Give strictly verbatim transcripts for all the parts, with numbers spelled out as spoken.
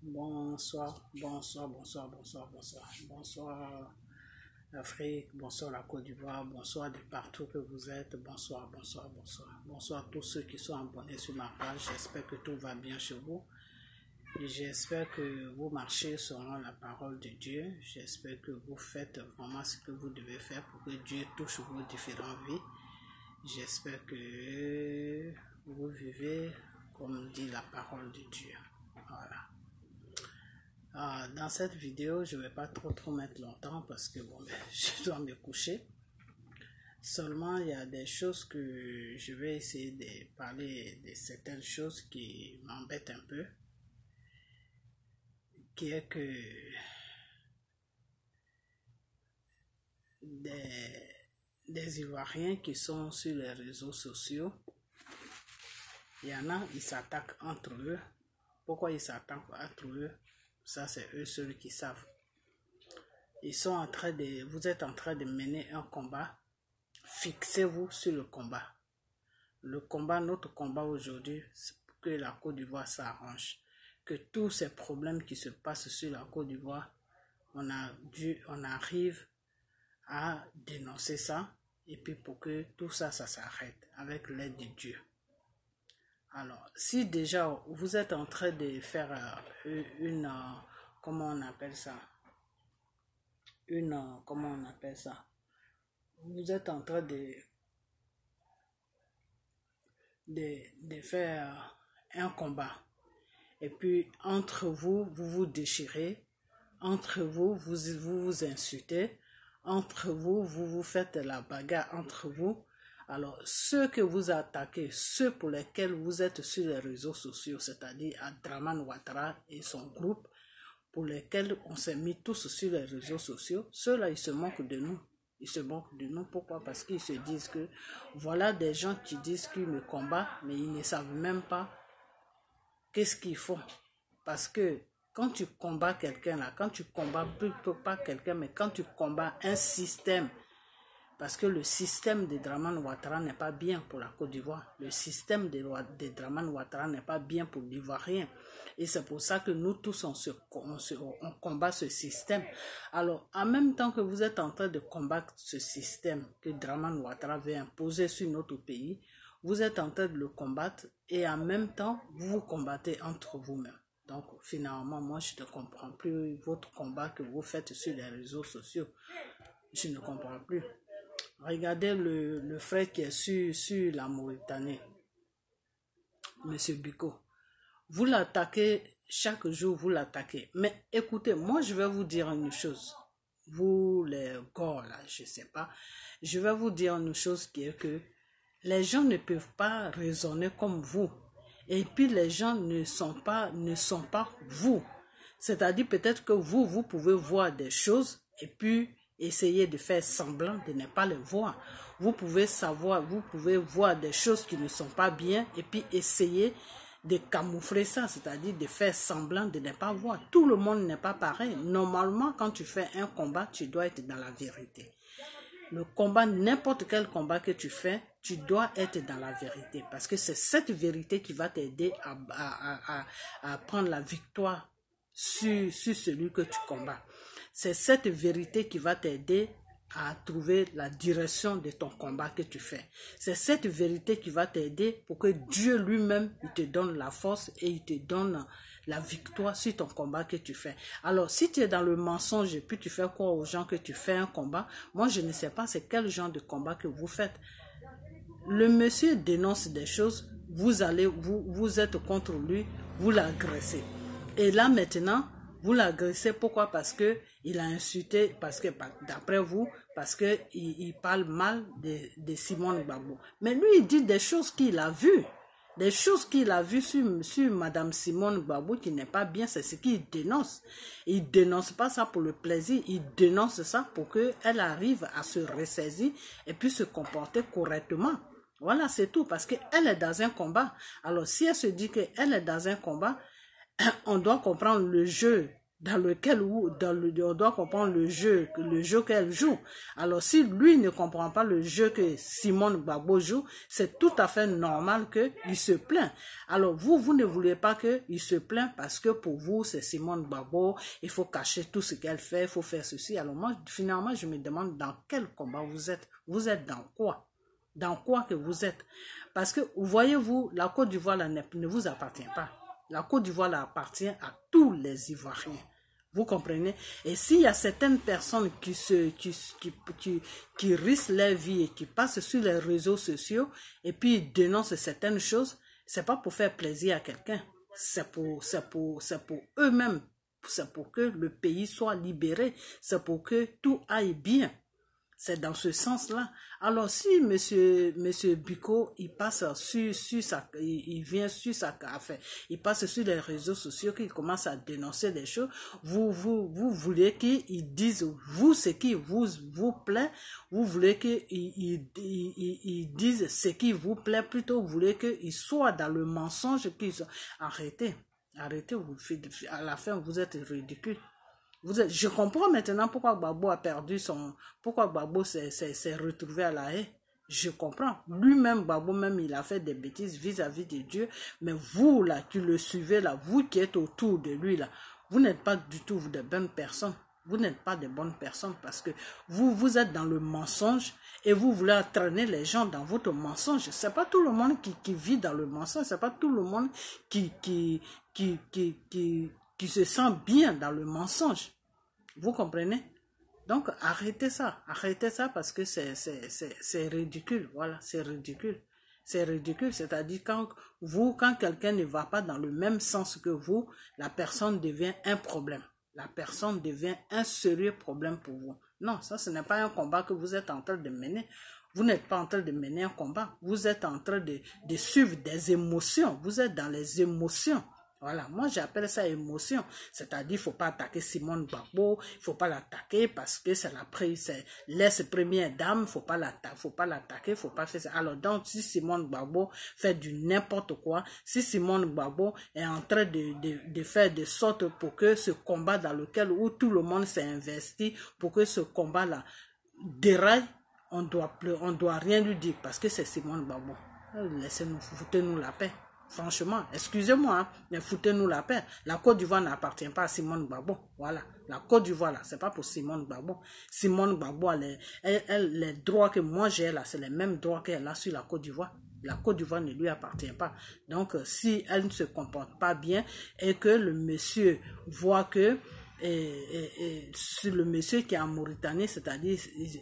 Bonsoir, bonsoir, bonsoir, bonsoir, bonsoir, bonsoir Afrique, bonsoir la Côte d'Ivoire, bonsoir de partout que vous êtes, bonsoir, bonsoir, bonsoir, bonsoir tous ceux qui sont abonnés sur ma page, j'espère que tout va bien chez vous, et j'espère que vous marchez selon la parole de Dieu, j'espère que vous faites vraiment ce que vous devez faire pour que Dieu touche vos différentes vies, j'espère que vous vivez comme dit la parole de Dieu, voilà. Ah, dans cette vidéo, je ne vais pas trop trop mettre longtemps parce que bon, ben, je dois me coucher. Seulement, il y a des choses que je vais essayer de parler de certaines choses qui m'embêtent un peu. Qui est que des, des Ivoiriens qui sont sur les réseaux sociaux, il y en a, ils s'attaquent entre eux. Pourquoi ils s'attaquent entre eux? Ça, c'est eux seuls qui savent. Ils sont en train de, vous êtes en train de mener un combat. Fixez-vous sur le combat. Le combat, notre combat aujourd'hui, c'est pour que la Côte d'Ivoire s'arrange. Que tous ces problèmes qui se passent sur la Côte d'Ivoire, on a dû, on arrive à dénoncer ça. Et puis pour que tout ça, ça s'arrête avec l'aide de Dieu. Alors, si déjà vous êtes en train de faire euh, une, euh, comment on appelle ça, une, euh, comment on appelle ça, vous êtes en train de, de, de faire un combat, et puis entre vous, vous vous déchirez, entre vous, vous vous, vous insultez, entre vous, vous vous faites la bagarre entre vous. Alors, ceux que vous attaquez, ceux pour lesquels vous êtes sur les réseaux sociaux, c'est-à-dire Dramane Ouattara et son groupe, pour lesquels on s'est mis tous sur les réseaux sociaux, ceux-là, ils se moquent de nous. Ils se moquent de nous. Pourquoi? Parce qu'ils se disent que voilà des gens qui disent qu'ils me combattent, mais ils ne savent même pas qu'est-ce qu'ils font. Parce que quand tu combats quelqu'un là, quand tu combats plutôt pas quelqu'un, mais quand tu combats un système, parce que le système de Dramane Ouattara n'est pas bien pour la Côte d'Ivoire. Le système de, de Dramane Ouattara n'est pas bien pour l'Ivoirien. Et c'est pour ça que nous tous, on, se, on, se, on combat ce système. Alors, en même temps que vous êtes en train de combattre ce système que Dramane Ouattara veut imposer sur notre pays, vous êtes en train de le combattre et en même temps, vous vous combattez entre vous-même. Donc, finalement, moi, je ne comprends plus votre combat que vous faites sur les réseaux sociaux. Je ne comprends plus. Regardez le, le frère qui est sur, sur la Mauritanie, Monsieur Biko. Vous l'attaquez, chaque jour vous l'attaquez. Mais écoutez, moi je vais vous dire une chose. Vous les gars là, je sais pas. Je vais vous dire une chose qui est que les gens ne peuvent pas raisonner comme vous. Et puis les gens ne sont pas, ne sont pas vous. C'est-à-dire peut-être que vous, vous pouvez voir des choses et puis essayez de faire semblant de ne pas les voir. Vous pouvez savoir, vous pouvez voir des choses qui ne sont pas bien et puis essayer de camoufler ça, c'est-à-dire de faire semblant de ne pas voir. Tout le monde n'est pas pareil. Normalement, quand tu fais un combat, tu dois être dans la vérité. Le combat, n'importe quel combat que tu fais, tu dois être dans la vérité parce que c'est cette vérité qui va t'aider à, à, à, à prendre la victoire sur, sur celui que tu combats. C'est cette vérité qui va t'aider à trouver la direction de ton combat que tu fais. C'est cette vérité qui va t'aider pour que Dieu lui-même il te donne la force et il te donne la victoire sur ton combat que tu fais. Alors, si tu es dans le mensonge et puis tu fais quoi aux gens que tu fais un combat, moi je ne sais pas c'est quel genre de combat que vous faites. Le monsieur dénonce des choses, vous allez, vous, vous êtes contre lui, vous l'agressez. Et là maintenant, vous l'agressez, pourquoi? Parce que il a insulté, parce que d'après vous, parce que il, il parle mal de, de Simone Gbagbo. Mais lui, il dit des choses qu'il a vues. Des choses qu'il a vues sur, sur Madame Simone Gbagbo qui n'est pas bien, c'est ce qu'il dénonce. Il dénonce pas ça pour le plaisir, il dénonce ça pour qu'elle arrive à se ressaisir et puis se comporter correctement. Voilà, c'est tout, parce qu'elle est dans un combat. Alors, si elle se dit qu'elle est dans un combat, on doit comprendre le jeu dans lequel où, dans le, on doit comprendre le jeu, le jeu qu'elle joue. Alors si lui ne comprend pas le jeu que Simone Gbagbo joue, c'est tout à fait normal qu'il se plaint. Alors vous, vous ne voulez pas qu'il se plaint parce que pour vous c'est Simone Gbagbo, il faut cacher tout ce qu'elle fait, il faut faire ceci. Alors moi, finalement, je me demande dans quel combat vous êtes. Vous êtes dans quoi? Dans quoi que vous êtes? Parce que, voyez-vous, la Côte d'Ivoire ne, ne vous appartient pas. La Côte d'Ivoire appartient à tous les Ivoiriens. Vous comprenez? Et s'il y a certaines personnes qui, se, qui, qui, qui, qui risquent leur vie et qui passent sur les réseaux sociaux et puis dénoncent certaines choses, c'est pas pour faire plaisir à quelqu'un. C'est pour, c'est pour, c'est pour eux-mêmes. C'est pour que le pays soit libéré. C'est pour que tout aille bien. C'est dans ce sens-là. Alors, si monsieur, monsieur Biko, il passe sur, sur sa, il, il vient sur sa affaire, il passe sur les réseaux sociaux, qu'il commence à dénoncer des choses, vous, vous, vous voulez qu'il dise, vous, ce qui vous, vous plaît, vous voulez qu'il il, il, il, il dise ce qui vous plaît, plutôt vous voulez qu'il soit dans le mensonge qu'ils sont. Arrêtez, arrêtez, vous, à la fin, vous êtes ridicule. Vous êtes, je comprends maintenant pourquoi Gbagbo a perdu son... Pourquoi Gbagbo s'est retrouvé à la haie. Je comprends. Lui-même, Gbagbo même, il a fait des bêtises vis-à-vis de Dieu. Mais vous, là, qui le suivez, là, vous qui êtes autour de lui, là, vous n'êtes pas du tout de bonnes personnes. Vous n'êtes pas de bonnes personnes parce que vous, vous êtes dans le mensonge et vous voulez entraîner les gens dans votre mensonge. C'est pas tout le monde qui, qui vit dans le mensonge. C'est pas tout le monde qui, qui, qui, qui, qui, qui se sent bien dans le mensonge. Vous comprenez? Donc, arrêtez ça. Arrêtez ça parce que c'est ridicule. Voilà, c'est ridicule. C'est ridicule. C'est-à-dire quand vous, quand quelqu'un ne va pas dans le même sens que vous, la personne devient un problème. La personne devient un sérieux problème pour vous. Non, ça, ce n'est pas un combat que vous êtes en train de mener. Vous n'êtes pas en train de mener un combat. Vous êtes en train de, de suivre des émotions. Vous êtes dans les émotions. Voilà, moi j'appelle ça émotion. C'est-à-dire, il ne faut pas attaquer Simone Gbagbo, il ne faut pas l'attaquer parce que c'est la l'ex-première dame, il ne faut pas l'attaquer, faut pas l'attaquer, il ne faut pas faire ça. Alors donc, si Simone Gbagbo fait du n'importe quoi, si Simone Gbagbo est en train de, de, de faire de sorte pour que ce combat dans lequel où tout le monde s'est investi, pour que ce combat-là déraille, on doit, on doit rien lui dire parce que c'est Simone Gbagbo. Laissez-nous, foutez-nous la paix. Franchement, excusez-moi, hein, mais foutez-nous la paix. La Côte d'Ivoire n'appartient pas à Simone Gbagbo. Voilà, la Côte d'Ivoire, là, c'est pas pour Simone Gbagbo. Simone Gbagbo, elle, elle, elle, les droits que moi j'ai là, c'est les mêmes droits qu'elle a sur la Côte d'Ivoire. La Côte d'Ivoire ne lui appartient pas. Donc, si elle ne se comporte pas bien et que le monsieur voit que Et, et, et sur le monsieur qui est en Mauritanie, c'est-à-dire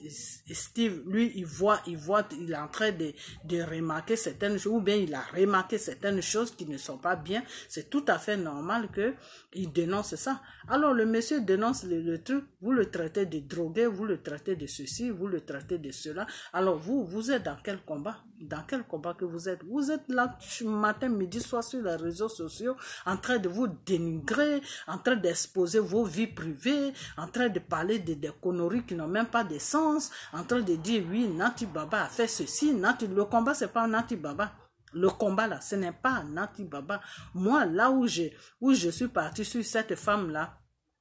Steve, lui, il voit, il voit, il est en train de, de remarquer certaines choses, ou bien il a remarqué certaines choses qui ne sont pas bien. C'est tout à fait normal que il dénonce ça. Alors le monsieur dénonce le, le truc, vous le traitez de drogué, vous le traitez de ceci, vous le traitez de cela. Alors vous, vous êtes dans quel combat? Dans quel combat que vous êtes? Vous êtes là matin, midi, soir sur les réseaux sociaux, en train de vous dénigrer, en train d'exposer vos vie privée, en train de parler de des conneries qui n'ont même pas de sens, en train de dire oui, Nati Baba a fait ceci, Nati, le combat c'est pas Nati Baba. Le combat là, ce n'est pas Nati Baba. Moi, là où je, où je suis parti sur cette femme-là,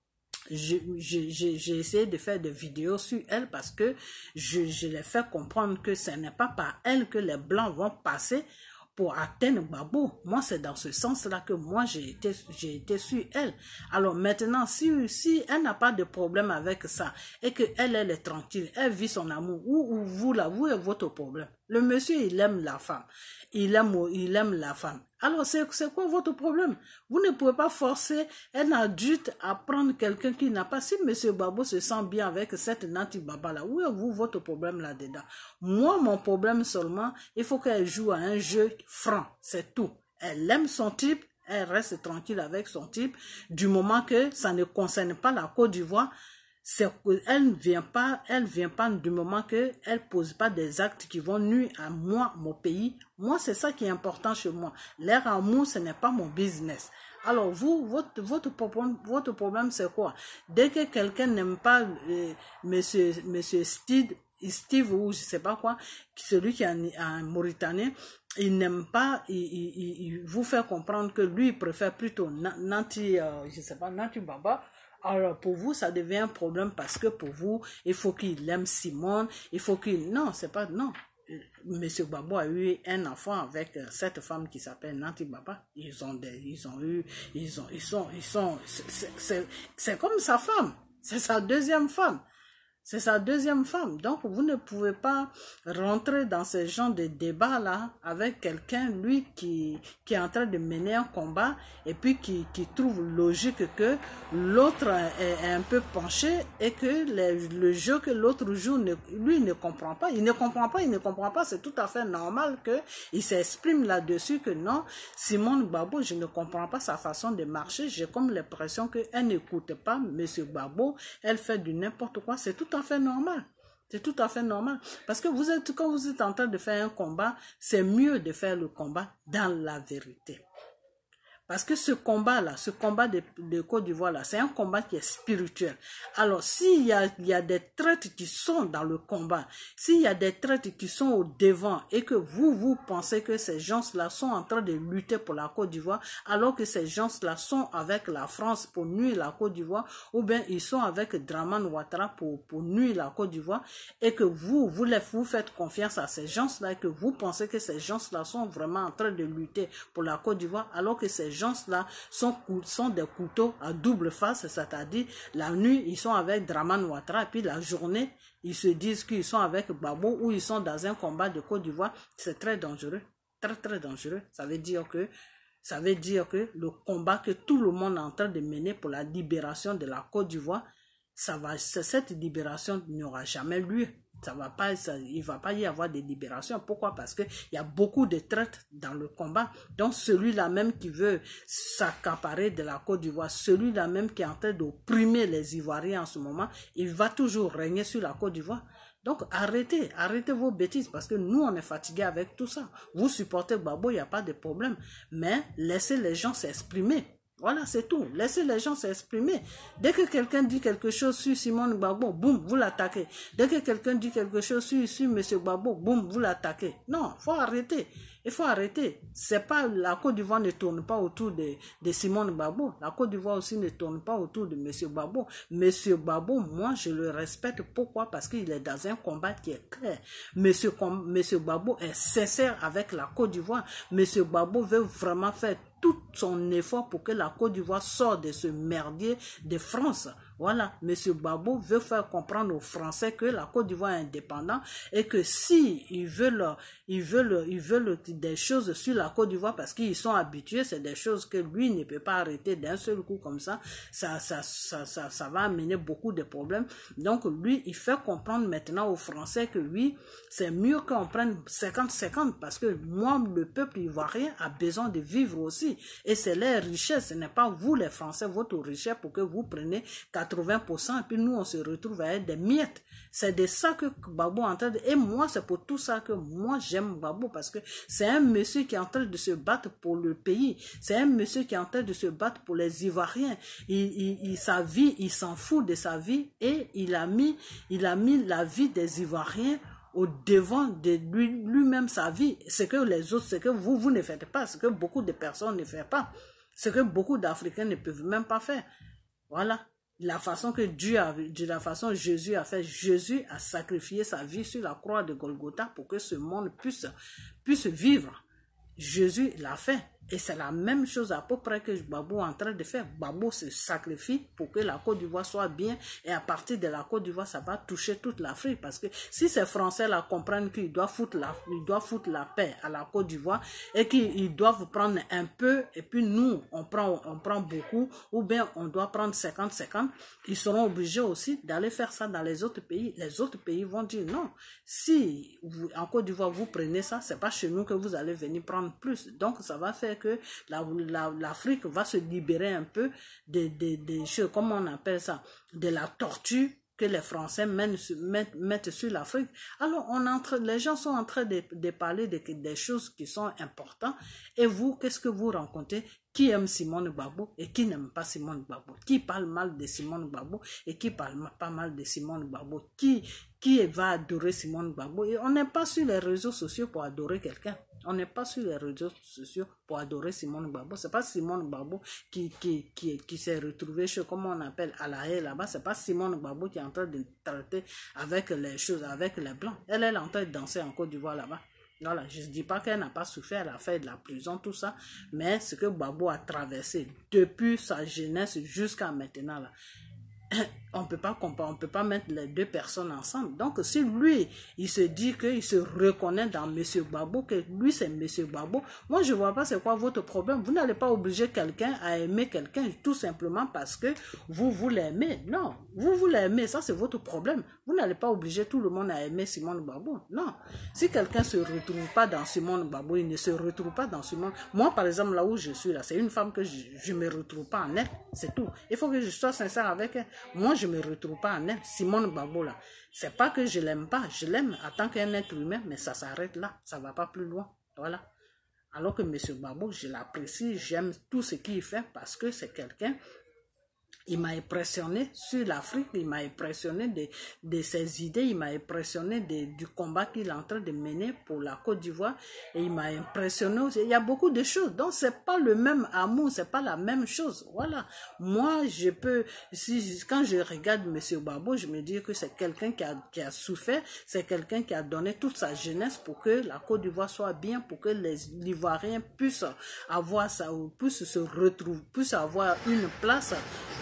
j'ai essayé de faire des vidéos sur elle parce que je, je l'ai fait comprendre que ce n'est pas par elle que les Blancs vont passer pour atteindre Gbagbo. Moi, c'est dans ce sens-là que moi, j'ai été, j'ai été sur elle. Alors maintenant, si, si elle n'a pas de problème avec ça et qu'elle, elle est tranquille, elle vit son amour, ou, ou vous, là, vous est votre problème. Le monsieur, il aime la femme. Il aime, il aime la femme. Alors, c'est quoi votre problème? Vous ne pouvez pas forcer un adulte à prendre quelqu'un qui n'a pas. Si monsieur Gbagbo se sent bien avec cette Nati Baba là, où est vous votre problème là-dedans? Moi, mon problème seulement, il faut qu'elle joue à un jeu franc. C'est tout. Elle aime son type, elle reste tranquille avec son type. Du moment que ça ne concerne pas la Côte d'Ivoire, elle ne vient pas, elle vient pas du moment que elle pose pas des actes qui vont nuire à moi, mon pays. Moi, c'est ça qui est important chez moi. L'air amour, ce n'est pas mon business. Alors vous, votre votre problème, votre problème c'est quoi? Dès que quelqu'un n'aime pas euh, monsieur monsieur Steve, Steve ou je sais pas quoi, celui qui est en, en Mauritanie, il n'aime pas, il, il, il vous fait comprendre que lui il préfère plutôt Nati, euh, je sais pas, Nati Baba. Alors pour vous, ça devient un problème parce que pour vous, il faut qu'il aime Simone, il faut qu'il... Non, c'est pas... Non. Monsieur Gbagbo a eu un enfant avec cette femme qui s'appelle Nanti Baba. Ils ont des, ils ont eu, ils ont, ils sont, ils sont, c'est comme sa femme. C'est sa deuxième femme. C'est sa deuxième femme. Donc, vous ne pouvez pas rentrer dans ce genre de débat-là avec quelqu'un, lui, qui, qui est en train de mener un combat et puis qui, qui trouve logique que l'autre est, est un peu penché et que le, le jeu que l'autre joue, ne, lui, ne comprend pas. Il ne comprend pas, il ne comprend pas. C'est tout à fait normal qu'il s'exprime là-dessus que non, Simone Gbagbo, je ne comprends pas sa façon de marcher. J'ai comme l'impression qu'elle n'écoute pas Monsieur Gbagbo. Elle fait du n'importe quoi. C'est tout à fait normal. C'est tout à fait normal. Parce que vous êtes, quand vous êtes en train de faire un combat, c'est mieux de faire le combat dans la vérité. Parce que ce combat-là, ce combat de, de Côte d'Ivoire-là, c'est un combat qui est spirituel. Alors, s'il y a, il y a des traites qui sont dans le combat, s'il y a des traites qui sont au devant et que vous, vous pensez que ces gens-là sont en train de lutter pour la Côte d'Ivoire, alors que ces gens-là sont avec la France pour nuire la Côte d'Ivoire, ou bien ils sont avec Dramane Ouattara pour, pour nuire la Côte d'Ivoire, et que vous, vous, les, vous faites confiance à ces gens-là, et que vous pensez que ces gens-là sont vraiment en train de lutter pour la Côte d'Ivoire, alors que ces gens là sont, sont des couteaux à double face, c'est-à-dire la nuit ils sont avec Dramane Ouattara et puis la journée ils se disent qu'ils sont avec Gbagbo ou ils sont dans un combat de Côte d'Ivoire. C'est très dangereux, très très dangereux. Ça veut dire que ça veut dire que le combat que tout le monde est en train de mener pour la libération de la Côte d'Ivoire, ça va, cette libération n'aura jamais lieu. Ça va pas, ça, il ne va pas y avoir de libération. Pourquoi? Parce qu'il y a beaucoup de traîtres dans le combat. Donc celui-là même qui veut s'accaparer de la Côte d'Ivoire, celui-là même qui est en train d'opprimer les Ivoiriens en ce moment, il va toujours régner sur la Côte d'Ivoire. Donc arrêtez, arrêtez vos bêtises parce que nous on est fatigués avec tout ça. Vous supportez Gbagbo, il n'y a pas de problème. Mais laissez les gens s'exprimer. Voilà, c'est tout. Laissez les gens s'exprimer. Dès que quelqu'un dit quelque chose sur Simone Gbagbo, boum, vous l'attaquez. Dès que quelqu'un dit quelque chose sur, sur M. Gbagbo, boum, vous l'attaquez. Non, il faut arrêter. Il faut arrêter. C'est pas, la Côte d'Ivoire ne tourne pas autour de, de Simone Gbagbo. La Côte d'Ivoire aussi ne tourne pas autour de M. Gbagbo. M. Gbagbo, moi, je le respecte. Pourquoi? Parce qu'il est dans un combat qui est clair. M. Gbagbo est sincère avec la Côte d'Ivoire. M. Gbagbo veut vraiment faire tout son effort pour que la Côte d'Ivoire sorte de ce merdier de France. Voilà, M. Gbagbo veut faire comprendre aux Français que la Côte d'Ivoire est indépendante et que si ils veulent, ils veulent, ils veulent des choses sur la Côte d'Ivoire parce qu'ils sont habitués, c'est des choses que lui ne peut pas arrêter d'un seul coup comme ça, ça, ça, ça, ça, ça va amener beaucoup de problèmes. Donc lui, il fait comprendre maintenant aux Français que oui, c'est mieux qu'on prenne cinquante cinquante parce que moi, le peuple ivoirien a besoin de vivre aussi. Et c'est leur richesse, ce n'est pas vous les Français, votre richesse pour que vous preniez quatre-vingts pour cent et puis nous on se retrouve avec des miettes. C'est de ça que Gbagbo est en train de... Et moi c'est pour tout ça que moi j'aime Gbagbo parce que c'est un monsieur qui est en train de se battre pour le pays. C'est un monsieur qui est en train de se battre pour les Ivoiriens. Il, il, il, sa vie, il s'en fout de sa vie et il a mis, il a mis la vie des Ivoiriens au devant de lui, lui-même sa vie. Ce que les autres, ce que vous, vous ne faites pas, ce que beaucoup de personnes ne font pas, ce que beaucoup d'Africains ne peuvent même pas faire. Voilà. La façon que Dieu a, de la façon que Jésus a fait, Jésus a sacrifié sa vie sur la croix de Golgotha pour que ce monde puisse, puisse vivre. Jésus l'a fait. Et c'est la même chose à peu près que Gbagbo est en train de faire. Gbagbo se sacrifie pour que la Côte d'Ivoire soit bien. Et à partir de la Côte d'Ivoire, ça va toucher toute l'Afrique. Parce que si ces Français-là comprennent qu'ils doivent foutre la, ils doivent foutre la paix à la Côte d'Ivoire et qu'ils doivent prendre un peu et puis nous, on prend, on prend beaucoup ou bien on doit prendre cinquante cinquante, ils seront obligés aussi d'aller faire ça dans les autres pays. Les autres pays vont dire non. Si vous, en Côte d'Ivoire, vous prenez ça, c'est pas chez nous que vous allez venir prendre plus. Donc, ça va faire que l'Afrique va se libérer un peu des de, de choses, comment on appelle ça, de la torture que les Français mettent, mettent, mettent sur l'Afrique. Alors, on entre, les gens sont en train de, de parler de, des choses qui sont importantes. Et vous, qu'est-ce que vous rencontrez? Qui aime Simone Gbagbo et qui n'aime pas Simone Gbagbo? Qui parle mal de Simone Gbagbo et qui parle pas mal de Simone Gbagbo? Qui, qui va adorer Simone Gbagbo? Et on n'est pas sur les réseaux sociaux pour adorer quelqu'un. On n'est pas sur les réseaux sociaux pour adorer Simone Gbagbo. C'est pas Simone Gbagbo qui, qui, qui, qui s'est retrouvé chez, comment on appelle, à la haie là-bas. C'est pas Simone Gbagbo qui est en train de traiter avec les choses, avec les blancs. Elle, elle est en train de danser en Côte d'Ivoire là-bas. Voilà, je ne dis pas qu'elle n'a pas souffert, elle a fait de la prison, tout ça. Mais ce que Gbagbo a traversé depuis sa jeunesse jusqu'à maintenant là, on peut pas comparer, on peut pas mettre les deux personnes ensemble. Donc, si lui, il se dit qu'il se reconnaît dans Monsieur Gbagbo, que lui, c'est Monsieur Gbagbo, moi, je vois pas c'est quoi votre problème. Vous n'allez pas obliger quelqu'un à aimer quelqu'un tout simplement parce que vous, vous l'aimez. Non, vous, vous l'aimez, ça, c'est votre problème. Vous n'allez pas obliger tout le monde à aimer Simone Gbagbo. Non. Si quelqu'un se retrouve pas dans Simone Gbagbo, il ne se retrouve pas dans Simone. Moi, par exemple, là où je suis, là, c'est une femme que je ne me retrouve pas en elle. C'est tout. Il faut que je sois sincère avec elle. Moi, je me retrouve pas en elle. Simone Gbagbo, là, c'est pas que je l'aime pas, je l'aime en tant qu'un être humain, mais ça s'arrête là, ça va pas plus loin. Voilà. Alors que M. Gbagbo, je l'apprécie, j'aime tout ce qu'il fait parce que c'est quelqu'un. Il m'a impressionné sur l'Afrique, il m'a impressionné de, de ses idées, il m'a impressionné de, du combat qu'il est en train de mener pour la Côte d'Ivoire et il m'a impressionné aussi. Il y a beaucoup de choses, donc c'est pas le même amour, c'est pas la même chose. Voilà. Moi, je peux, si, quand je regarde M. Gbagbo, je me dis que c'est quelqu'un qui a, qui a souffert, c'est quelqu'un qui a donné toute sa jeunesse pour que la Côte d'Ivoire soit bien, pour que les Ivoiriens puissent avoir ça, puissent se retrouver, puissent avoir une place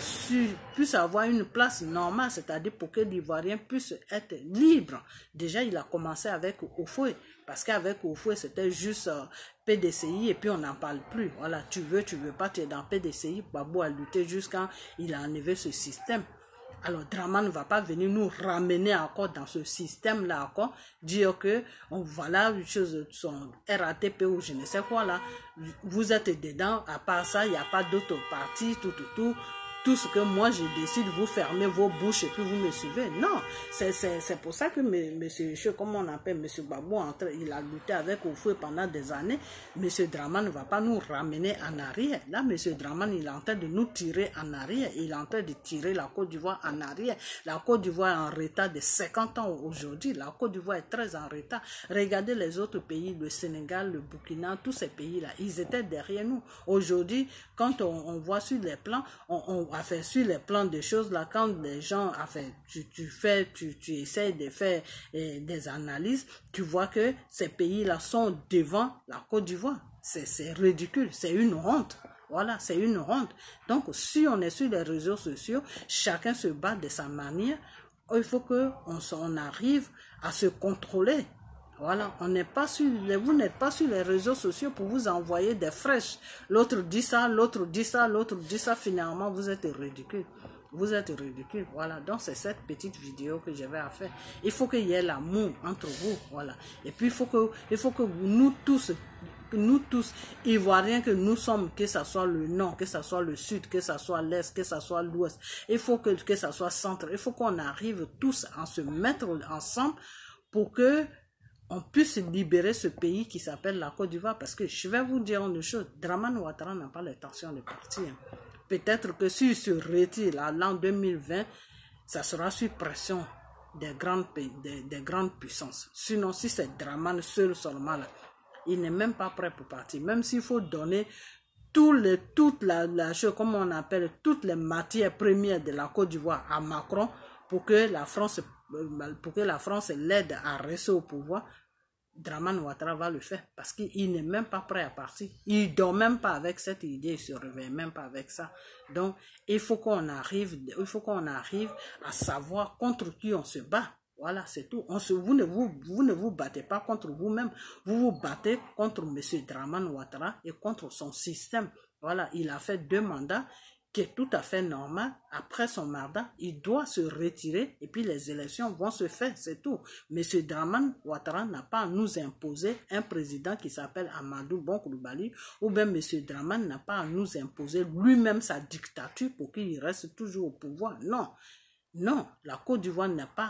puisse avoir une place normale, c'est-à-dire pour que l'Ivoirien puisse être libre. Déjà, il a commencé avec Houphouët, parce qu'avec Houphouët, c'était juste euh, P D C I et puis on n'en parle plus. Voilà, tu veux, tu veux pas, tu es dans P D C I. Gbagbo a lutté jusqu'à il a enlevé ce système. Alors, Dramane ne va pas venir nous ramener encore dans ce système-là, encore, dire que, on, voilà, les choses sont R A T P ou je ne sais quoi là, vous êtes dedans, à part ça, il n'y a pas d'autres partis, tout, tout, tout. Tout ce que moi je décide, vous fermez vos bouches et puis vous me suivez. Non, c'est pour ça que monsieur, comment on appelle monsieur Gbagbo, il a lutté avec Houphouët pendant des années. Monsieur Dramane ne va pas nous ramener en arrière. Là, monsieur Dramane, il est en train de nous tirer en arrière. Il est en train de tirer la Côte d'Ivoire en arrière. La Côte d'Ivoire est en retard de cinquante ans aujourd'hui. La Côte d'Ivoire est très en retard. Regardez les autres pays, le Sénégal, le Burkina, tous ces pays-là, ils étaient derrière nous. Aujourd'hui, quand on, on voit sur les plans, on, on a fait sur les plans de choses là, quand les gens a fait, tu, tu fais, tu, tu essaies de faire eh, des analyses, tu vois que ces pays-là sont devant la Côte d'Ivoire. C'est ridicule, c'est une honte. Voilà, c'est une honte. Donc, si on est sur les réseaux sociaux, chacun se bat de sa manière. Il faut qu'on on arrive à se contrôler. Voilà, on n'est pas sur les, vous n'êtes pas sur les réseaux sociaux pour vous envoyer des fraîches. L'autre dit ça, l'autre dit ça, l'autre dit ça. Finalement, vous êtes ridicule. Vous êtes ridicule. Voilà, donc c'est cette petite vidéo que j'avais à faire. Il faut qu'il y ait l'amour entre vous. Voilà. Et puis, il faut que, il faut que nous tous, nous tous, Ivoiriens que nous sommes, que ce soit le nord, que ce soit le sud, que ce soit l'est, que ce soit l'ouest, il faut que, que ce soit centre. Il faut qu'on arrive tous à se mettre ensemble pour que on puisse libérer ce pays qui s'appelle la Côte d'Ivoire, parce que je vais vous dire une chose, Dramane Ouattara n'a pas l'intention de partir. Peut-être que s'il se retire l'an deux mille vingt, ça sera sous pression des grandes, pays, des, des grandes puissances. Sinon, si c'est Dramane seul seulement là, il n'est même pas prêt pour partir. Même s'il faut donner tout les, toute la, la chose, comme on appelle, toutes les matières premières de la Côte d'Ivoire à Macron, pour que la France, pour que la France l'aide à rester au pouvoir, Dramane Ouattara va le faire parce qu'il n'est même pas prêt à partir. Il ne dort même pas avec cette idée, il ne se réveille même pas avec ça. Donc, il faut qu'on arrive, il faut qu'on arrive à savoir contre qui on se bat. Voilà, c'est tout. On se, vous, ne vous, vous ne vous battez pas contre vous-même, vous vous battez contre M. Dramane Ouattara et contre son système. Voilà, il a fait deux mandats qui est tout à fait normal. Après son mandat, il doit se retirer et puis les élections vont se faire, c'est tout. M. Dramane Ouattara n'a pas à nous imposer un président qui s'appelle Amadou Bon Coulibaly, ou bien M. Dramane n'a pas à nous imposer lui-même sa dictature pour qu'il reste toujours au pouvoir. Non, non, la Côte d'Ivoire n'est pas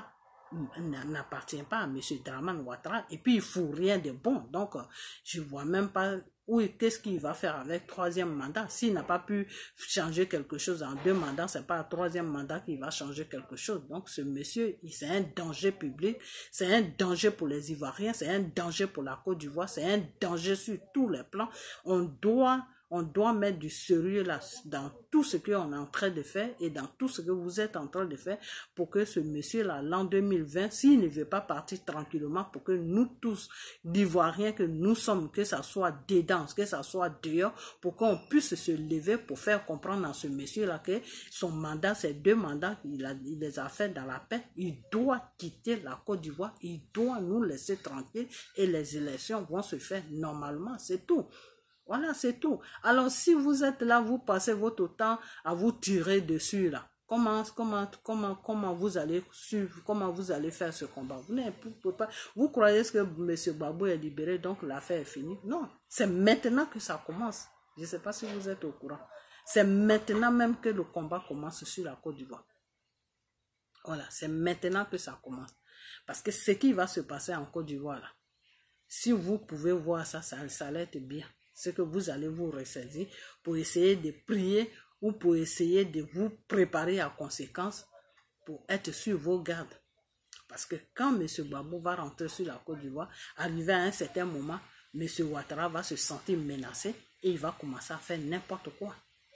n'appartient pas à M. Dramane Ouattara. Et puis, il ne fout rien de bon. Donc, je ne vois même pas oui, qu'est-ce qu'il va faire avec le troisième mandat. S'il n'a pas pu changer quelque chose en deux mandats, ce n'est pas un troisième mandat qui va changer quelque chose. Donc, ce monsieur, c'est un danger public, c'est un danger pour les Ivoiriens, c'est un danger pour la Côte d'Ivoire, c'est un danger sur tous les plans. On doit... On doit mettre du sérieux là, dans tout ce qu'on est en train de faire et dans tout ce que vous êtes en train de faire pour que ce monsieur-là, l'an deux mille vingt, s'il ne veut pas partir tranquillement, pour que nous tous, d'Ivoiriens que nous sommes, que ça soit dedans, que ça soit dehors, pour qu'on puisse se lever pour faire comprendre à ce monsieur-là que son mandat, ces deux mandats, il, a, il les a fait dans la paix. Il doit quitter la Côte d'Ivoire, il doit nous laisser tranquilles et les élections vont se faire normalement, c'est tout. Voilà, c'est tout. Alors, si vous êtes là, vous passez votre temps à vous tirer dessus, là. Comment, comment, comment, comment vous allez suivre, comment vous allez faire ce combat? Vous ne pouvez pas. Vous croyez que M. Gbagbo est libéré, donc l'affaire est finie? Non, c'est maintenant que ça commence. Je ne sais pas si vous êtes au courant. C'est maintenant même que le combat commence sur la Côte d'Ivoire. Voilà, c'est maintenant que ça commence. Parce que ce qui va se passer en Côte d'Ivoire, là, si vous pouvez voir ça, ça, ça allait être bien. C'est que vous allez vous ressaisir pour essayer de prier ou pour essayer de vous préparer à conséquence pour être sur vos gardes. Parce que quand M. Gbagbo va rentrer sur la Côte d'Ivoire, arrivé à un certain moment, M. Ouattara va se sentir menacé et il va commencer à faire n'importe quoi.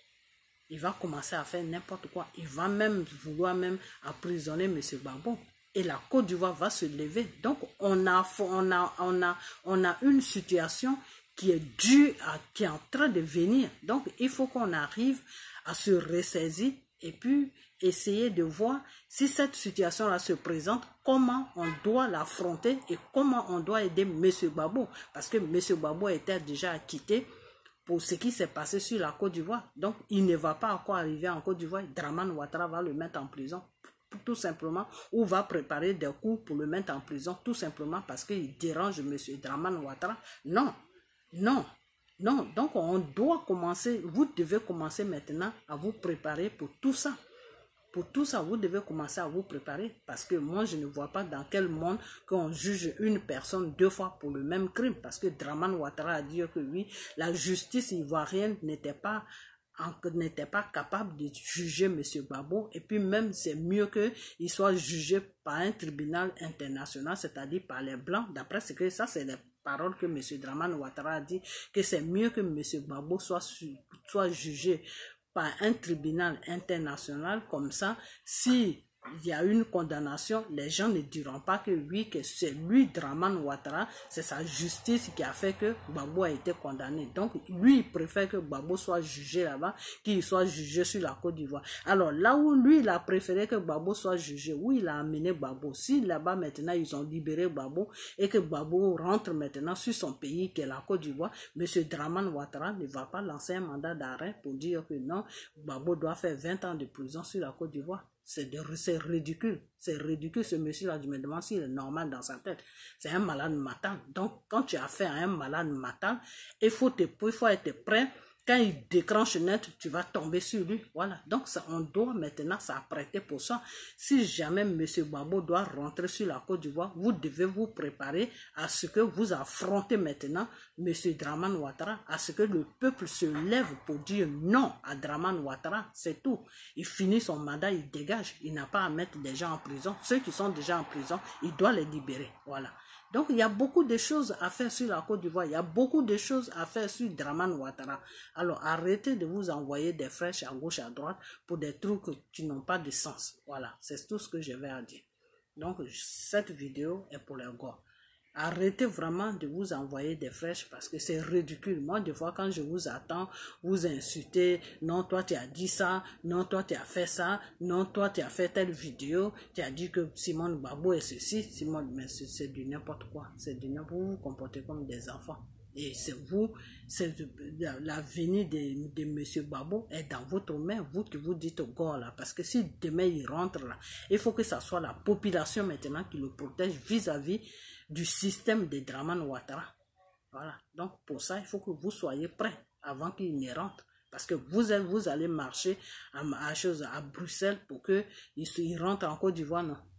Il va commencer à faire n'importe quoi. Il va même vouloir même emprisonner M. Gbagbo. Et la Côte d'Ivoire va se lever. Donc, on a, on a, on a, on a une situation qui est due à, qui est en train de venir. Donc, il faut qu'on arrive à se ressaisir et puis essayer de voir si cette situation-là se présente, comment on doit l'affronter et comment on doit aider M. Gbagbo. Parce que M. Gbagbo était déjà acquitté pour ce qui s'est passé sur la Côte d'Ivoire. Donc, il ne va pas encore arriver en Côte d'Ivoire. Dramane Ouattara va le mettre en prison. Tout simplement, ou va préparer des coups pour le mettre en prison, tout simplement parce qu'il dérange M. Dramane Ouattara. Non. Non, non, donc on doit commencer, vous devez commencer maintenant à vous préparer pour tout ça. Pour tout ça, vous devez commencer à vous préparer parce que moi, je ne vois pas dans quel monde qu'on juge une personne deux fois pour le même crime. Parce que Dramane Ouattara a dit que oui, la justice ivoirienne n'était pas... n'était pas capable de juger M. Gbagbo et puis même c'est mieux qu'il soit jugé par un tribunal international, c'est-à-dire par les Blancs, d'après ce que ça c'est les paroles que M. Dramane Ouattara a dit, que c'est mieux que M. Gbagbo soit, soit jugé par un tribunal international comme ça, si il y a une condamnation, les gens ne diront pas que oui, que c'est lui, Dramane Ouattara, c'est sa justice qui a fait que Gbagbo a été condamné. Donc, lui, il préfère que Gbagbo soit jugé là-bas, qu'il soit jugé sur la Côte d'Ivoire. Alors, là où lui, il a préféré que Gbagbo soit jugé, où il a amené Gbagbo. Si là-bas, maintenant, ils ont libéré Gbagbo et que Gbagbo rentre maintenant sur son pays, qui est la Côte d'Ivoire, M. Dramane Ouattara ne va pas lancer un mandat d'arrêt pour dire que non, Gbagbo doit faire vingt ans de prison sur la Côte d'Ivoire. C'est ridicule, c'est ridicule ce monsieur-là, je me demande s'il est normal dans sa tête. C'est un malade mental. Donc, quand tu as affaire à un malade mental, il faut, te, il faut être prêt. Quand il déclenche net, tu vas tomber sur lui. Voilà. Donc, ça, on doit maintenant s'apprêter pour ça. Si jamais M. Gbagbo doit rentrer sur la Côte d'Ivoire, vous devez vous préparer à ce que vous affrontez maintenant M. Dramane Ouattara, à ce que le peuple se lève pour dire non à Dramane Ouattara. C'est tout. Il finit son mandat, il dégage. Il n'a pas à mettre des gens en prison. Ceux qui sont déjà en prison, il doit les libérer. Voilà. Donc, il y a beaucoup de choses à faire sur la Côte d'Ivoire. Il y a beaucoup de choses à faire sur Dramane Ouattara. Alors, arrêtez de vous envoyer des flèches à gauche, à droite pour des trucs qui n'ont pas de sens. Voilà, c'est tout ce que je vais à dire. Donc, cette vidéo est pour les gars. Arrêtez vraiment de vous envoyer des flèches parce que c'est ridicule. Moi, des fois, quand je vous attends, vous insultez. Non, toi, tu as dit ça. Non, toi, tu as fait ça. Non, toi, tu as fait telle vidéo. Tu as dit que Simone Gbagbo est ceci. Simone, mais c'est du n'importe quoi. C'est du n'importe quoi. Vous vous comportez comme des enfants. Et c'est vous, c'est l'avenir de, de M. Gbagbo est dans votre main, vous qui vous dites au gars là. Parce que si demain il rentre là, il faut que ça soit la population maintenant qui le protège vis-à-vis du système de Dramane Ouattara. Voilà. Donc pour ça, il faut que vous soyez prêts avant qu'il ne rentre. Parce que vous, vous allez marcher à, à, chose, à Bruxelles pour qu'il il rentre en Côte d'Ivoire. Non.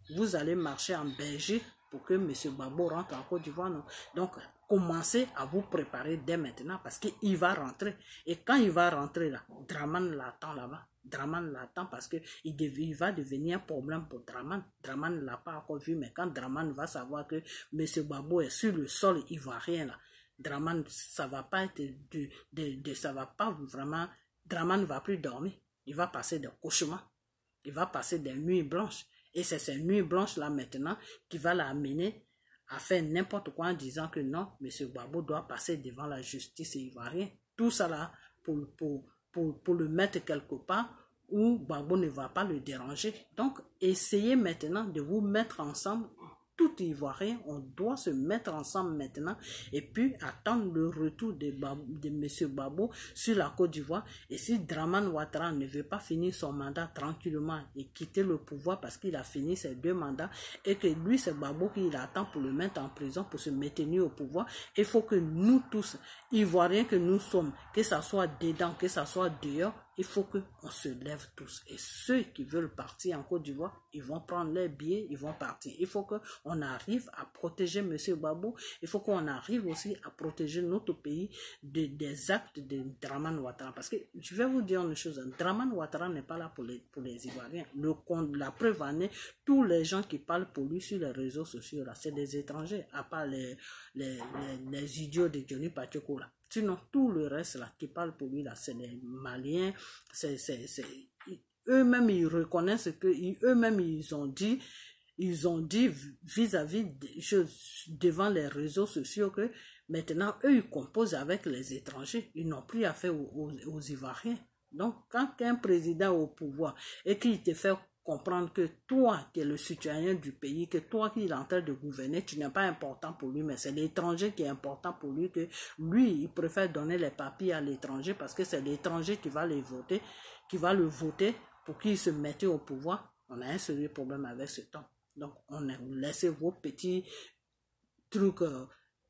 vous allez marcher en Belgique pour que M. Gbagbo rentre en Côte d'Ivoire. Donc, commencez à vous préparer dès maintenant parce qu'il va rentrer. Et quand il va rentrer là, Dramane l'attend là-bas. Dramane l'attend parce qu'il il va devenir un problème pour Dramane. Dramane ne l'a pas encore vu, mais quand Dramane va savoir que M. Gbagbo est sur le sol ivoirien là, Dramane, ça va pas être de, de, de ça va pas vraiment, Dramane ne va plus dormir. Il va passer des cauchemars. Il va passer des nuits blanches. Et c'est ces nuits blanches là maintenant qui va l'amener à faire n'importe quoi en disant que non, M. Gbagbo doit passer devant la justice ivoirienne. Tout ça là pour, pour, pour, pour le mettre quelque part où Gbagbo ne va pas le déranger. Donc, essayez maintenant de vous mettre ensemble. Tout Ivoirien, on doit se mettre ensemble maintenant et puis attendre le retour de, de M. Gbagbo sur la Côte d'Ivoire. Et si Dramane Ouattara ne veut pas finir son mandat tranquillement et quitter le pouvoir parce qu'il a fini ses deux mandats et que lui, c'est Gbagbo qu'il attend pour le mettre en prison, pour se maintenir au pouvoir, il faut que nous tous, Ivoiriens que nous sommes, que ça soit dedans, que ça soit dehors, il faut qu'on se lève tous. Et ceux qui veulent partir en Côte d'Ivoire, ils vont prendre leurs billets, ils vont partir. Il faut qu'on arrive à protéger M. Gbagbo. Il faut qu'on arrive aussi à protéger notre pays de, des actes de Dramane Ouattara. Parce que je vais vous dire une chose, Dramane Ouattara n'est pas là pour les, pour les Ivoiriens. Le, la preuve en est, tous les gens qui parlent pour lui sur les réseaux sociaux, c'est des étrangers, à part les, les, les, les idiots de Johnny Pacheco là. Sinon, tout le reste là qui parle pour lui là, c'est les Maliens, c'est, c'est, c'est, eux-mêmes ils reconnaissent que eux-mêmes ils ont dit, ils ont dit vis-à-vis des choses devant les réseaux sociaux que maintenant eux ils composent avec les étrangers, ils n'ont plus affaire aux, aux, aux Ivoiriens. Donc, quand un président est au pouvoir et qu'il te fait comprendre que toi, qui es le citoyen du pays, que toi qui es en train de gouverner, tu n'es pas important pour lui, mais c'est l'étranger qui est important pour lui, que lui, il préfère donner les papiers à l'étranger parce que c'est l'étranger qui va les voter, qui va le voter pour qu'il se mette au pouvoir. On a un sérieux problème avec ce temps. Donc, on a laissé vos petits trucs, euh,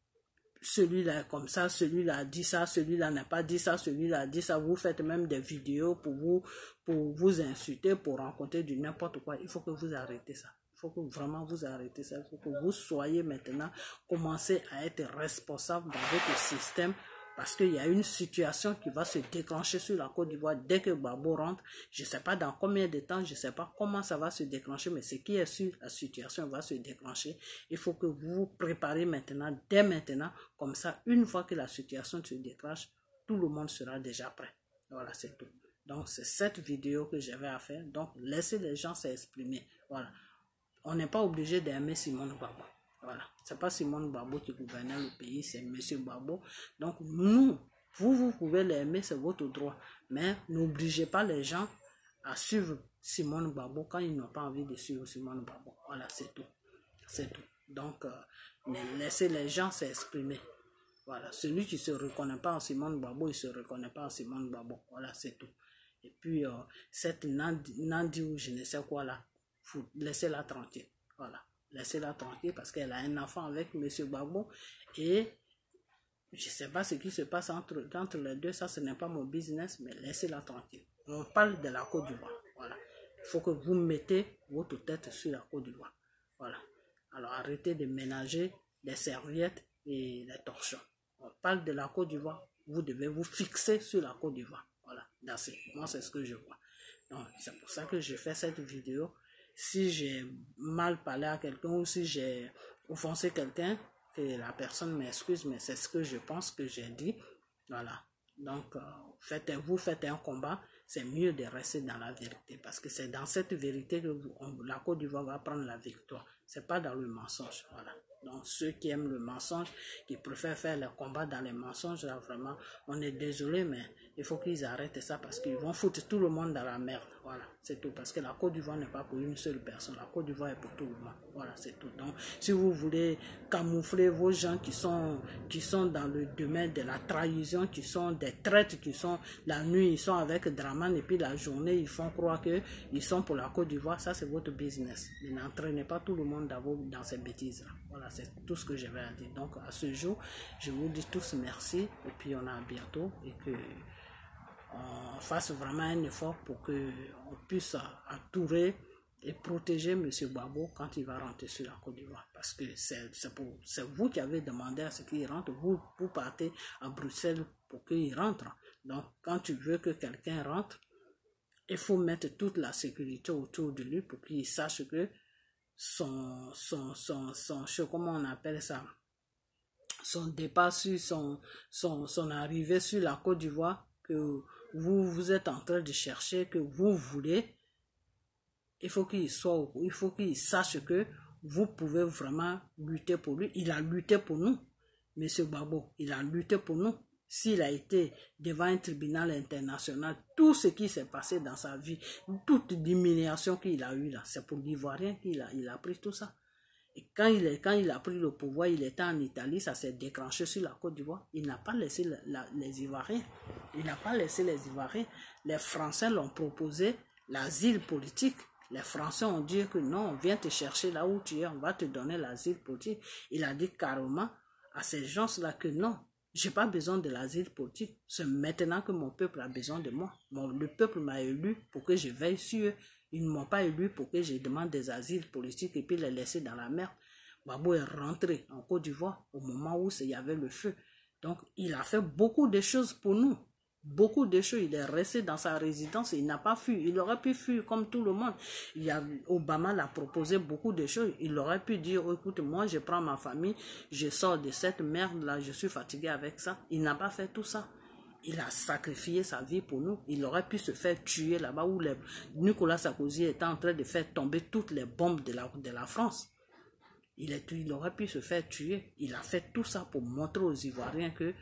celui-là comme ça, celui-là a dit ça, celui-là n'a pas dit ça, celui-là a dit ça. Vous faites même des vidéos pour vous, pour vous insulter, pour rencontrer du n'importe quoi. Il faut que vous arrêtez ça. Il faut que vraiment vous arrêtez ça. Il faut que vous soyez maintenant, commencez à être responsable dans votre système. Parce qu'il y a une situation qui va se déclencher sur la Côte d'Ivoire dès que Gbagbo rentre. Je ne sais pas dans combien de temps, je ne sais pas comment ça va se déclencher, mais ce qui est sûr, la situation va se déclencher. Il faut que vous vous préparez maintenant, dès maintenant, comme ça, une fois que la situation se déclenche, tout le monde sera déjà prêt. Voilà, c'est tout. Donc, c'est cette vidéo que j'avais à faire. Donc, laissez les gens s'exprimer. Voilà. On n'est pas obligé d'aimer Simone Gbagbo. Voilà, c'est pas Simone Gbagbo qui gouvernait le pays, c'est M. Gbagbo. Donc nous, vous, vous pouvez l'aimer, c'est votre droit. Mais n'obligez pas les gens à suivre Simone Gbagbo quand ils n'ont pas envie de suivre Simone Gbagbo. Voilà, c'est tout. C'est tout. Donc, euh, laissez les gens s'exprimer. Voilà, celui qui ne se reconnaît pas en Simone Gbagbo, il ne se reconnaît pas en Simone Gbagbo. Voilà, c'est tout. Et puis, euh, cette Nandi, Nandi ou je ne sais quoi là, laissez-la tranquille. Voilà. Laissez-la tranquille parce qu'elle a un enfant avec M. Gbagbo et je ne sais pas ce qui se passe entre, entre les deux, ça ce n'est pas mon business, mais laissez-la tranquille. On parle de la Côte d'Ivoire. Voilà. Il faut que vous mettez votre tête sur la Côte d'Ivoire. Voilà. Alors arrêtez de ménager les serviettes et les torchons. On parle de la Côte d'Ivoire, vous devez vous fixer sur la Côte d'Ivoire. Voilà. Moi c'est ce que je vois. Donc c'est pour ça que je fais cette vidéo. Si j'ai mal parlé à quelqu'un ou si j'ai offensé quelqu'un, que la personne m'excuse, mais c'est ce que je pense que j'ai dit. Voilà. Donc, euh, faites, vous faites un combat, c'est mieux de rester dans la vérité. Parce que c'est dans cette vérité que vous, on, la Côte d'Ivoire va prendre la victoire. C'est pas dans le mensonge. Voilà. Donc, ceux qui aiment le mensonge, qui préfèrent faire le combat dans les mensonges, là, vraiment, on est désolé, mais il faut qu'ils arrêtent ça parce qu'ils vont foutre tout le monde dans la merde. Voilà, c'est tout. Parce que la Côte d'Ivoire n'est pas pour une seule personne. La Côte d'Ivoire est pour tout le monde. Voilà, c'est tout. Donc, si vous voulez camoufler vos gens qui sont, qui sont dans le domaine de la trahison, qui sont des traîtres, qui sont, la nuit, ils sont avec Dramane et puis la journée, ils font croire qu'ils sont pour la Côte d'Ivoire, ça c'est votre business. Mais n'entraînez pas tout le monde dans, vos, dans ces bêtises-là. Voilà, c'est tout ce que j'avais à dire. Donc, à ce jour, je vous dis tous merci et puis on a à bientôt et que on fasse vraiment un effort pour qu'on puisse entourer et protéger M. Gbagbo quand il va rentrer sur la Côte d'Ivoire. Parce que c'est vous qui avez demandé à ce qu'il rentre. Vous, vous partez à Bruxelles pour qu'il rentre. Donc, quand tu veux que quelqu'un rentre, il faut mettre toute la sécurité autour de lui pour qu'il sache que son, son, son, son, son, comment on appelle ça, son départ sur son, son, son arrivée sur la Côte d'Ivoire, que vous, vous êtes en train de chercher, que vous voulez, il faut qu'il soit, il faut qu'il sache que vous pouvez vraiment lutter pour lui. Il a lutté pour nous, M. Gbagbo, il a lutté pour nous. S'il a été devant un tribunal international, tout ce qui s'est passé dans sa vie, toute l'humiliation qu'il a eue là, c'est pour l'Ivoirien qu'il a, il a pris tout ça. Et quand il, est, quand il a pris le pouvoir, il était en Italie, ça s'est déclenché sur la Côte d'Ivoire. Il n'a pas laissé la, la, les Ivoiriens. Il n'a pas laissé les Ivoiriens. Les Français l'ont proposé l'asile politique. Les Français ont dit que non, on vient te chercher là où tu es, on va te donner l'asile politique. Il a dit carrément à ces gens-là que non, je n'ai pas besoin de l'asile politique. C'est maintenant que mon peuple a besoin de moi. Mon, le peuple m'a élu pour que je veille sur eux. Ils ne m'ont pas élu pour que je demande des asiles politiques et puis les laisser dans la merde. Gbagbo est rentré en Côte d'Ivoire au moment où il y avait le feu. Donc, il a fait beaucoup de choses pour nous. Beaucoup de choses. Il est resté dans sa résidence. Il n'a pas fui. Il aurait pu fuir comme tout le monde. Il y a, Obama l'a proposé beaucoup de choses. Il aurait pu dire, oh, écoute, moi, je prends ma famille, je sors de cette merde-là, je suis fatigué avec ça. Il n'a pas fait tout ça. Il a sacrifié sa vie pour nous. Il aurait pu se faire tuer là-bas où les... Nicolas Sarkozy était en train de faire tomber toutes les bombes de la, de la France. Il, est, il aurait pu se faire tuer. Il a fait tout ça pour montrer aux Ivoiriens que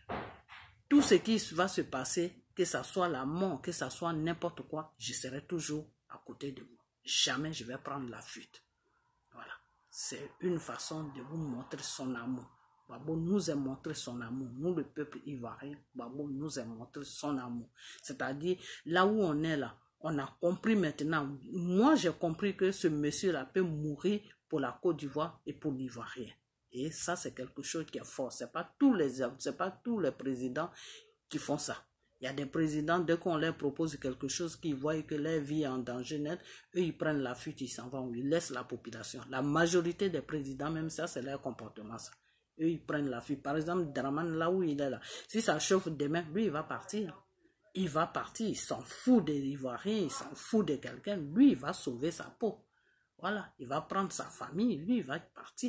tout ce qui va se passer, que ce soit la mort, que ce soit n'importe quoi, je serai toujours à côté de vous. Jamais je vais prendre la fuite. Voilà. C'est une façon de vous montrer son amour. Gbagbo nous a montré son amour. Nous, le peuple ivoirien, Gbagbo nous a montré son amour. C'est-à-dire, là où on est là, on a compris maintenant. Moi, j'ai compris que ce monsieur-là peut mourir pour la Côte d'Ivoire et pour l'Ivoirien. Et ça, c'est quelque chose qui est fort. Ce n'est pas tous les, c'est pas tous les présidents qui font ça. Il y a des présidents, dès qu'on leur propose quelque chose, qui voient que leur vie est en danger net, eux, ils prennent la fuite, ils s'en vont, ils laissent la population. La majorité des présidents, même ça, c'est leur comportement, ça. Eux, ils prennent la fuite. Par exemple, Draman, là où il est là, si ça chauffe demain, lui, il va partir. Il va partir. Il s'en fout des Ivoiriens, il s'en fout de quelqu'un. Lui, il va sauver sa peau. Voilà. Il va prendre sa famille, lui, il va partir.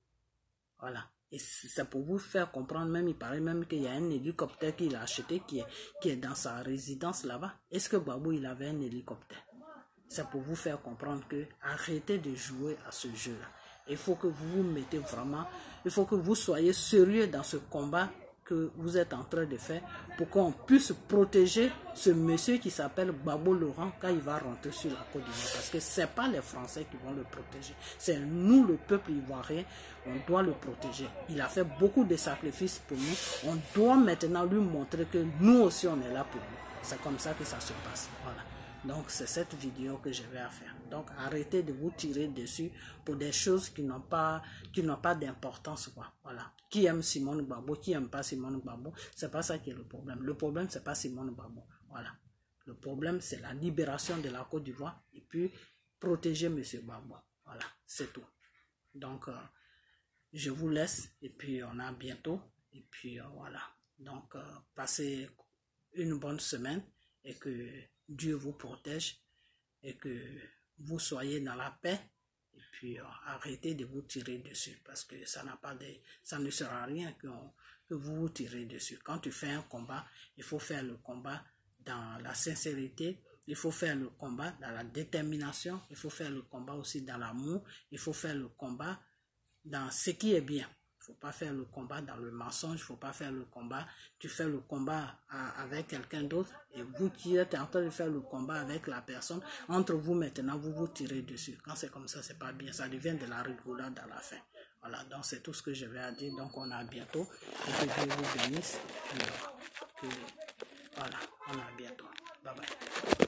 Voilà. Et c'est pour vous faire comprendre, même, il paraît même qu'il y a un hélicoptère qu'il a acheté qui est, qui est dans sa résidence là-bas. Est-ce que Gbagbo, il avait un hélicoptère? C'est pour vous faire comprendre que arrêtez de jouer à ce jeu-là. Il faut que vous vous mettez vraiment, il faut que vous soyez sérieux dans ce combat que vous êtes en train de faire pour qu'on puisse protéger ce monsieur qui s'appelle Gbagbo Laurent quand il va rentrer sur la Côte d'Ivoire. Parce que ce n'est pas les Français qui vont le protéger. C'est nous, le peuple ivoirien, on doit le protéger. Il a fait beaucoup de sacrifices pour nous. On doit maintenant lui montrer que nous aussi, on est là pour lui. C'est comme ça que ça se passe. Voilà. Donc, c'est cette vidéo que je vais faire. Donc, arrêtez de vous tirer dessus pour des choses qui n'ont pas, qui n'ont pas d'importance, quoi. Voilà. Qui aime Simone Gbagbo, qui n'aime pas Simone Gbagbo, c'est pas ça qui est le problème. Le problème, c'est pas Simone Gbagbo. Voilà. Le problème, c'est la libération de la Côte d'Ivoire et puis protéger M. Gbagbo. Voilà. C'est tout. Donc, euh, je vous laisse et puis on a bientôt. Et puis, euh, voilà. Donc, euh, passez une bonne semaine et que Dieu vous protège et que vous soyez dans la paix et puis euh, arrêtez de vous tirer dessus parce que ça n'a pas de, ça ne sert à rien que, que vous vous tirez dessus. Quand tu fais un combat, il faut faire le combat dans la sincérité, il faut faire le combat dans la détermination, il faut faire le combat aussi dans l'amour, il faut faire le combat dans ce qui est bien. Il ne faut pas faire le combat dans le mensonge, il ne faut pas faire le combat, tu fais le combat à, avec quelqu'un d'autre et vous qui êtes en train de faire le combat avec la personne, entre vous maintenant, vous vous tirez dessus. Quand c'est comme ça, c'est pas bien, ça devient de la rigolade à la fin. Voilà, donc c'est tout ce que je vais à dire, donc on a bientôt, et que Dieu vous bénisse, et que, voilà, on a bientôt, bye bye.